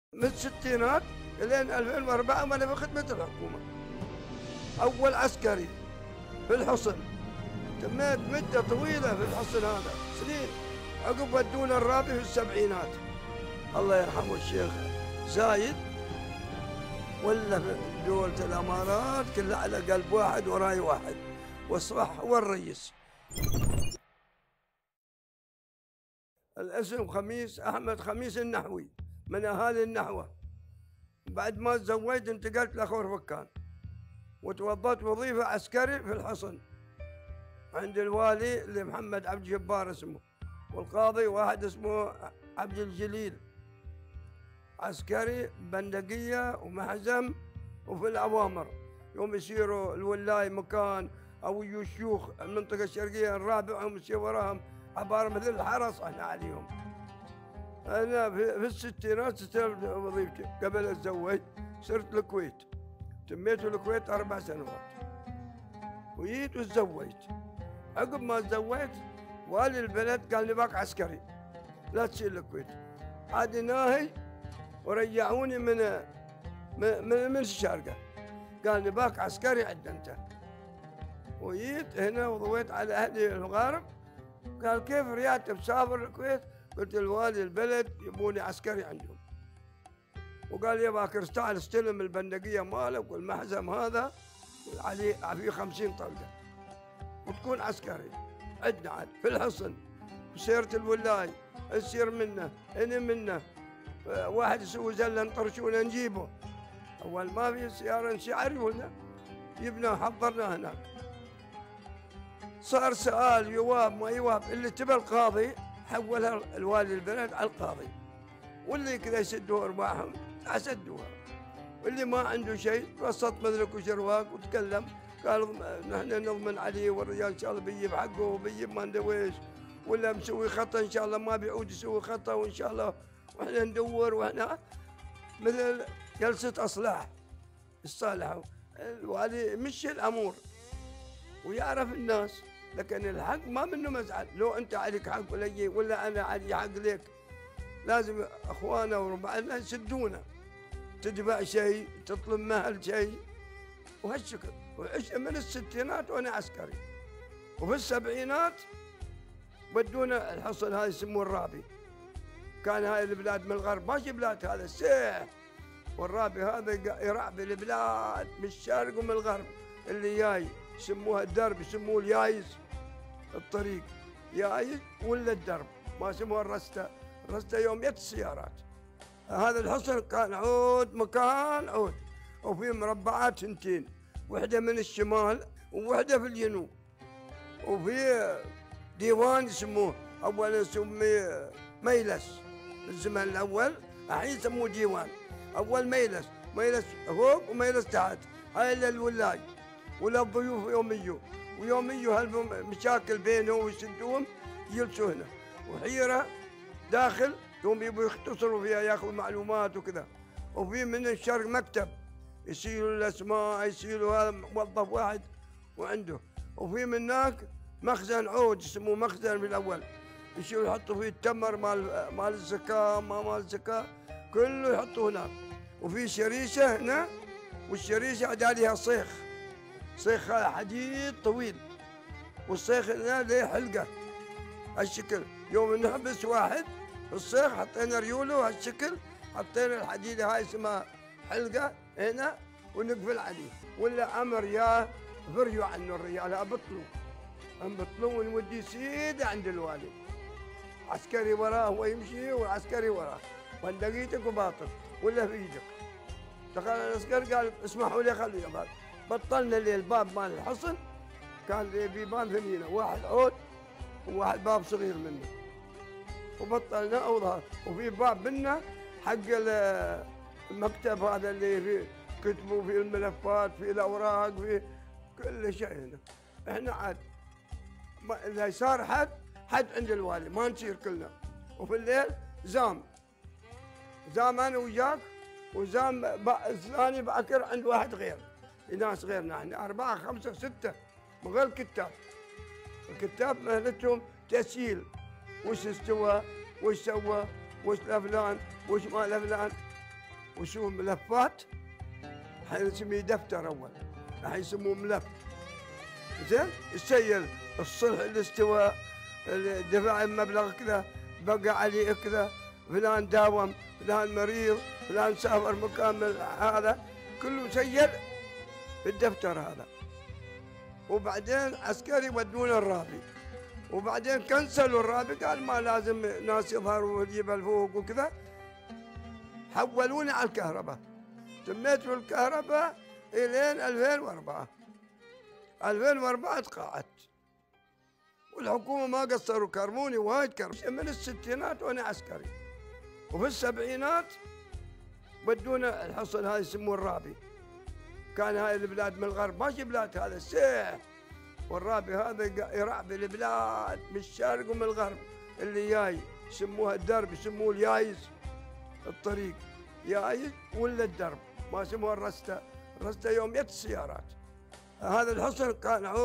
من الستينات لين 2004 وانا في خدمة الحكومة. أول عسكري في الحصن، تميت مدة طويلة في الحصن هذا سنين. عقب ودونا الرابي في السبعينات، الله يرحمه الشيخ زايد، ولا في دولة الأمارات كلها على قلب واحد وراي واحد، والصبح هو الرئيس. الاسم خميس أحمد خميس النحوي، من أهالي النحوة. بعد ما تزوجت انتقلت لخور فكان، وتوظفت وظيفة عسكري في الحصن عند الوالي اللي محمد عبد الجبار اسمه، والقاضي واحد اسمه عبد الجليل. عسكري بندقية ومحزم وفي الأوامر. يوم يصيروا الولاي مكان أو يجوا شيوخ المنطقة الشرقية نرابعهم نسير وراهم، عبارة مثل الحرس احنا عليهم. أنا في الستينات استلمت وظيفتي قبل أتزوج، صرت الكويت، تميت الكويت 4 سنوات، وجيت وتزوجت. عقب ما تزوجت والي البلد قال لي باك عسكري لا تصير الكويت، عاد ناهي ورجعوني من الشارقة، قال لي باك عسكري عند انت. وجيت هنا وضويت على اهلي المغارب، قال كيف ريادتك بسافر الكويت؟ قلت الوالي البلد يبوني عسكري عندهم، وقال يا باكر تعال استلم البندقية مالك والمحزم هذا عليه فيه 50 طلقة وتكون عسكري عندنا عاد في الحصن. وسيرة الولاي نسير منه هنا منه، واحد يسوي زلة نطرشونه نجيبه، أول ما في سيارة نعرفونه، جبنا وحضرنا هناك. صار سؤال يواب ما يواب، اللي تبى القاضي حولها الوالي البلد على القاضي، واللي كذا يسدوا ارباحهم اسدوها، واللي ما عنده شيء وسط مدرك وشرواق وتكلم، قال نحن نضمن عليه والرجال ان شاء الله بيجيب حقه وبيجيب ما ندري ويش، ولا مسوي خطه ان شاء الله ما بيعود يسوي خطه، وان شاء الله واحنا ندور، واحنا مثل جلسه اصلاح الصالح. الوالي مشي الامور ويعرف الناس، لكن الحق ما منه مزعل. لو انت عليك حق ولا انا علي حق لك، لازم اخوانا وربعنا يسدونا، تدفع شيء تطلب مهل شيء وهالشكل. وعشت من الستينات وانا عسكري، وفي السبعينات ودونا الحصن هذا يسموه الرابي. كان هاي البلاد من الغرب ماشي بلاد، هذا السيح، والرابي هذا يرعب البلاد من الشرق ومن الغرب. اللي جاي يسموها الدرب، يسموه اليايز، الطريق يايز ولا الدرب، ما يسموها الرستة. الرستة يوم جت السيارات. هذا الحصن كان عود مكان عود، وفي مربعات ثنتين، وحدة من الشمال ووحدة في الجنوب، وفي ديوان يسموه أولا يسميه ميلس، الزمن الأول الحين يسموه ديوان. أول ميلس، ميلس فوق وميلس تحت، هاي للولاي ولا الضيوف يوم يجوا، ويوم يجوا هالمشاكل بينهم ويسدوهم يجلسوا هنا، وحيرة داخل يوم يبوا يختصروا فيها ياخذوا معلومات وكذا. وفي من الشرق مكتب يشيلوا الاسماء، يشيلوا هذا موظف واحد وعنده. وفي من هناك مخزن عود يسموه مخزن في الاول، يشيلوا يحطوا فيه التمر مال الزكاه، ما مال الزكاه كله يحطوه هناك. وفي شريشه هنا، والشريشه عاد عليها صيخ، صيخ حديد طويل، والصيخ هنا له حلقه هالشكل. يوم نحبس واحد في الصيخ حطينا ريوله هالشكل، حطينا الحديده هاي اسمها حلقه هنا ونقفل عليه، ولا امر يا فرجوا عنه الرجال ابطلوا، نبطلوا ونودي سيده عند الوالي، عسكري وراه هو يمشي والعسكري وراه، بندقيتك وباطل ولا في ايدك. دخل العسكري قال اسمحوا لي خلوا يا باب. بطلنا لي الباب مال الحصن، كان لي بيبان ثنينه، واحد عود وواحد باب صغير منه، وبطلنا اوضه. وفي باب منه حق المكتب هذا اللي فيه كتبوا فيه الملفات، فيه الاوراق، فيه كل شيء هنا. احنا عاد اذا صار حد عند الوالي ما نصير كلنا. وفي الليل زام انا وياك، وزام ثاني باكر عند واحد غير، ناس غيرنا احنا 4 5 6 من غير كتاب. الكتاب مهلتهم تسجيل، وش استوى، وش سوى، وش الافلان، وش ما الافلان. وشو ملفات، حنسميه دفتر اول، راح يسموه ملف. زين السيل الصلح، الاستواء، دفع المبلغ كذا، بقى عليه كذا، فلان داوم، فلان مريض، فلان سافر مكان هذا، كله سيل في الدفتر هذا. وبعدين عسكري يودونه الرابي، وبعدين كنسلوا الرابي، قال ما لازم ناس يظهروا والجبل فوق وكذا، حولوني على الكهرباء. سميته الكهرباء الين 2004. 2004 تقاعدت، والحكومه ما قصروا، كرموني وايد كرم. من الستينات وانا عسكري، وفي السبعينات ودونا الحصن هذا يسموه الرابي. كان هاي البلاد من الغرب ماشي بلاد، هذا السيح، والرابي هذا يرعبي البلاد من الشرق ومن الغرب. اللي جاي يسموها الدرب، يسموه اليايز، الطريق يايز ولا الدرب، ما يسموها الرسته. الرسته يوم جت السيارات. هذا الحصن كان